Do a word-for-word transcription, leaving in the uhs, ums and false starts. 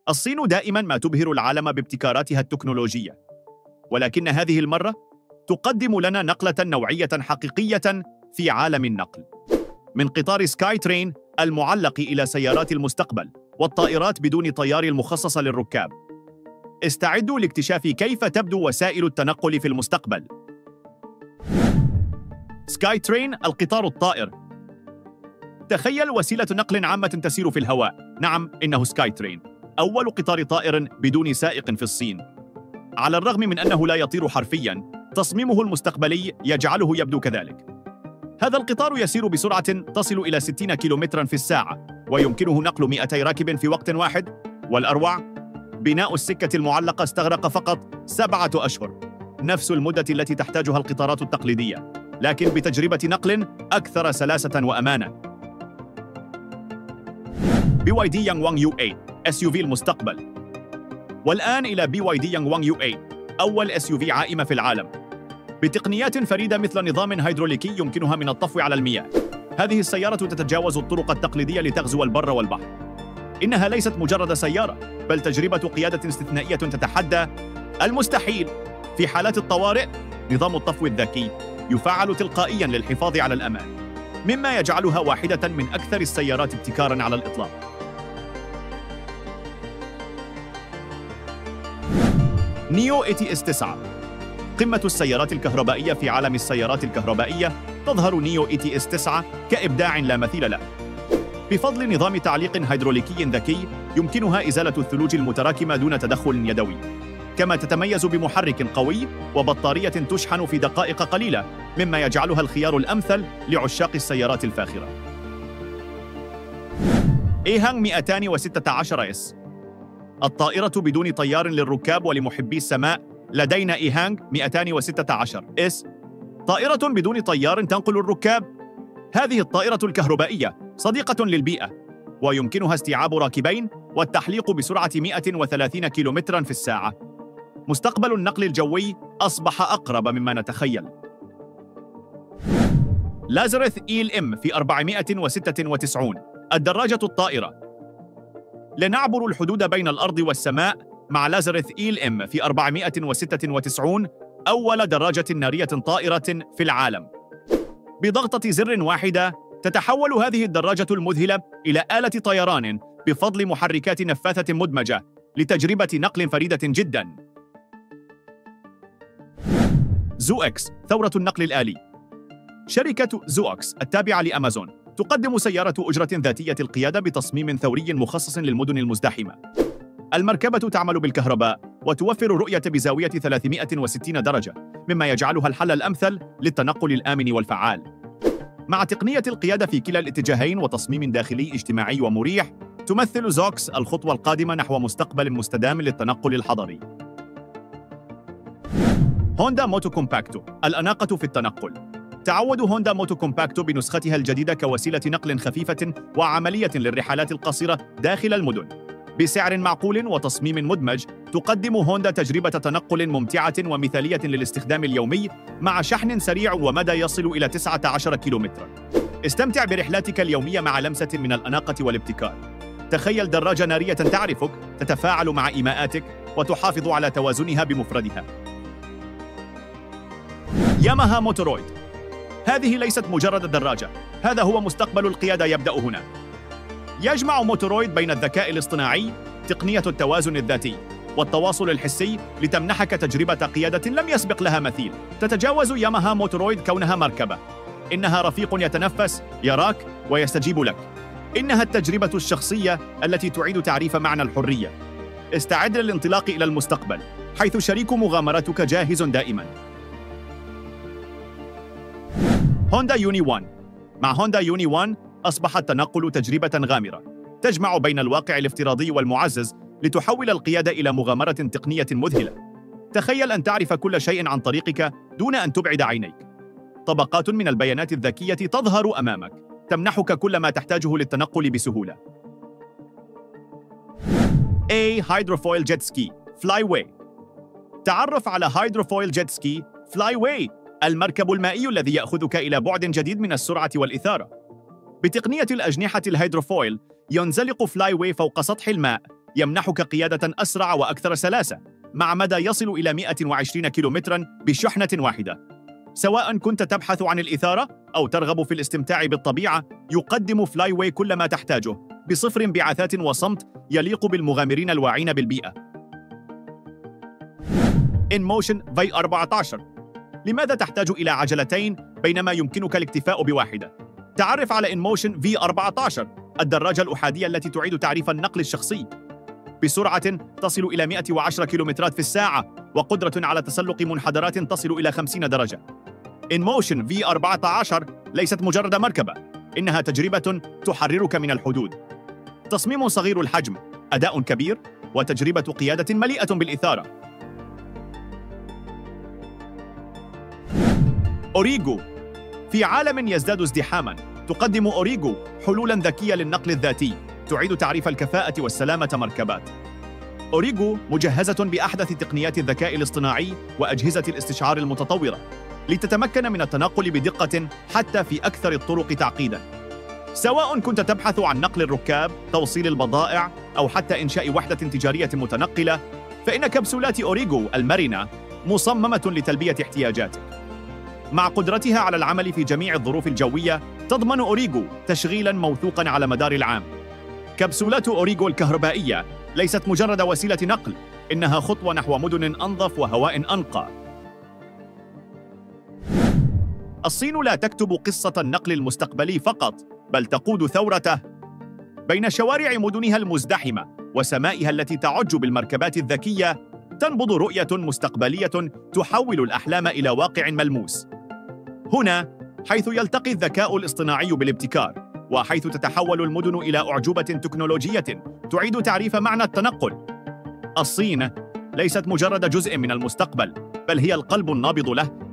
الصين دائما ما تبهر العالم بابتكاراتها التكنولوجية، ولكن هذه المرة تقدم لنا نقلة نوعية حقيقية في عالم النقل، من قطار سكاي ترين المعلق إلى سيارات المستقبل والطائرات بدون طيار المخصصة للركاب. استعدوا لاكتشاف كيف تبدو وسائل التنقل في المستقبل. سكاي ترين، القطار الطائر. تخيل وسيلة نقل عامة تسير في الهواء. نعم، إنه سكاي ترين، أول قطار طائر بدون سائق في الصين. على الرغم من أنه لا يطير حرفياً، تصميمه المستقبلي يجعله يبدو كذلك. هذا القطار يسير بسرعة تصل إلى ستين كيلومتراً في الساعة، ويمكنه نقل مئتي راكب في وقت واحد. والأروع، بناء السكة المعلقة استغرق فقط سبعة أشهر، نفس المدة التي تحتاجها القطارات التقليدية، لكن بتجربة نقل أكثر سلاسة وأمانة. بي واي دي يانغوانغ يو ثمانية، إس يو في المستقبل. والآن إلى بي واي دي يانغوانغ يو ثمانية، أول إس يو في عائمة في العالم، بتقنيات فريدة مثل نظام هيدروليكي يمكنها من الطفو على المياه. هذه السيارة تتجاوز الطرق التقليدية لتغزو البر والبحر. إنها ليست مجرد سيارة، بل تجربة قيادة استثنائية تتحدى المستحيل. في حالات الطوارئ، نظام الطفو الذكي يفعل تلقائياً للحفاظ على الأمان، مما يجعلها واحدة من أكثر السيارات ابتكاراً على الإطلاق. نيو إي تي إس تسعة، قمة السيارات الكهربائية في عالم السيارات الكهربائية. تظهر نيو إي تي إس تسعة كإبداع لا مثيل له. بفضل نظام تعليق هيدروليكي ذكي يمكنها إزالة الثلوج المتراكمة دون تدخل يدوي، كما تتميز بمحرك قوي وبطارية تشحن في دقائق قليلة، مما يجعلها الخيار الأمثل لعشاق السيارات الفاخرة. إيهانغ مئتين وستة عشر إس، الطائرة بدون طيار للركاب ولمحبي السماء. لدينا إيهانغ مئتين وستة عشر إس، طائرة بدون طيار تنقل الركاب. هذه الطائرة الكهربائية صديقة للبيئة، ويمكنها استيعاب راكبين والتحليق بسرعة مئة وثلاثين كيلومتراً في الساعة. مستقبل النقل الجوي أصبح أقرب مما نتخيل. لازارث إي إل إم في أربعمئة وستة وتسعين، الدراجة الطائرة. لنعبر الحدود بين الأرض والسماء مع لازارث إي إل إم في أربعمئة وستة وتسعين، أول دراجة نارية طائرة في العالم. بضغطة زر واحدة تتحول هذه الدراجة المذهلة إلى آلة طيران بفضل محركات نفاثة مدمجة لتجربة نقل فريدة جداً. زوكس، ثورة النقل الآلي. شركة زوكس التابعة لأمازون تقدم سيارة أجرة ذاتية القيادة بتصميم ثوري مخصص للمدن المزدحمة. المركبة تعمل بالكهرباء وتوفر رؤية بزاوية ثلاثمئة وستين درجة، مما يجعلها الحل الأمثل للتنقل الآمن والفعال. مع تقنية القيادة في كلا الاتجاهين وتصميم داخلي اجتماعي ومريح، تمثل زوكس الخطوة القادمة نحو مستقبل مستدام للتنقل الحضري. هوندا موتو كومباكتو، الأناقة في التنقل. تعود هوندا موتو كومباكتو بنسختها الجديدة كوسيلة نقل خفيفة وعملية للرحلات القصيرة داخل المدن. بسعر معقول وتصميم مدمج، تقدم هوندا تجربة تنقل ممتعة ومثالية للاستخدام اليومي، مع شحن سريع ومدى يصل إلى تسعة عشر كيلومتراً. استمتع برحلاتك اليومية مع لمسة من الأناقة والابتكار. تخيل دراجة نارية تعرفك، تتفاعل مع إيماءاتك وتحافظ على توازنها بمفردها. ياماها موتورويد، هذه ليست مجرد دراجة، هذا هو مستقبل القيادة يبدأ هنا. يجمع موتورويد بين الذكاء الاصطناعي، تقنية التوازن الذاتي، والتواصل الحسي لتمنحك تجربة قيادة لم يسبق لها مثيل. تتجاوز ياماها موتورويد كونها مركبة، إنها رفيق يتنفس، يراك ويستجيب لك. إنها التجربة الشخصية التي تعيد تعريف معنى الحرية. استعد للانطلاق إلى المستقبل، حيث شريك مغامرتك جاهز دائماً. هوندا يوني وان. مع هوندا يوني وان أصبح التنقل تجربة غامرة، تجمع بين الواقع الافتراضي والمعزز لتحول القيادة إلى مغامرة تقنية مذهلة. تخيل أن تعرف كل شيء عن طريقك دون أن تبعد عينيك. طبقات من البيانات الذكية تظهر أمامك، تمنحك كل ما تحتاجه للتنقل بسهولة. A هيدروفويل جيت سكي فلاي واي. تعرف على هيدروفويل جيت سكي فلاي واي، المركب المائي الذي يأخذك إلى بعد جديد من السرعة والإثارة. بتقنية الأجنحة الهيدروفويل ينزلق فلاي واي فوق سطح الماء، يمنحك قيادة أسرع وأكثر سلاسة مع مدى يصل إلى مئة وعشرين كيلومتراً بشحنة واحدة. سواء كنت تبحث عن الإثارة أو ترغب في الاستمتاع بالطبيعة، يقدم فلاي واي كل ما تحتاجه بصفر انبعاثات وصمت يليق بالمغامرين الواعين بالبيئة. InMotion في أربعة عشر. لماذا تحتاج إلى عجلتين بينما يمكنك الاكتفاء بواحدة؟ تعرف على InMotion في أربعة عشر، الدراجة الأحادية التي تعيد تعريف النقل الشخصي بسرعة تصل إلى مئة وعشرة كيلومترات في الساعة وقدرة على تسلق منحدرات تصل إلى خمسين درجة. InMotion في أربعة عشر ليست مجرد مركبة، إنها تجربة تحررك من الحدود. تصميم صغير الحجم، أداء كبير، وتجربة قيادة مليئة بالإثارة. أوريجو. في عالم يزداد ازدحاماً، تقدم أوريجو حلولاً ذكية للنقل الذاتي تعيد تعريف الكفاءة والسلامة مركبات. أوريجو مجهزة بأحدث تقنيات الذكاء الاصطناعي وأجهزة الاستشعار المتطورة لتتمكن من التنقل بدقة حتى في أكثر الطرق تعقيداً. سواء كنت تبحث عن نقل الركاب، توصيل البضائع، أو حتى إنشاء وحدة تجارية متنقلة، فإن كبسولات أوريجو المرنة مصممة لتلبية احتياجاتك. مع قدرتها على العمل في جميع الظروف الجوية، تضمن أوريجو تشغيلاً موثوقاً على مدار العام. كبسولات أوريجو الكهربائية ليست مجرد وسيلة نقل، إنها خطوة نحو مدن أنظف وهواء أنقى. الصين لا تكتب قصة النقل المستقبلي فقط، بل تقود ثورته. بين شوارع مدنها المزدحمة وسمائها التي تعج بالمركبات الذكية، تنبض رؤية مستقبلية تحول الأحلام إلى واقع ملموس. هنا حيث يلتقي الذكاء الاصطناعي بالابتكار، وحيث تتحول المدن إلى أعجوبة تكنولوجية تعيد تعريف معنى التنقل. الصين ليست مجرد جزء من المستقبل، بل هي القلب النابض له،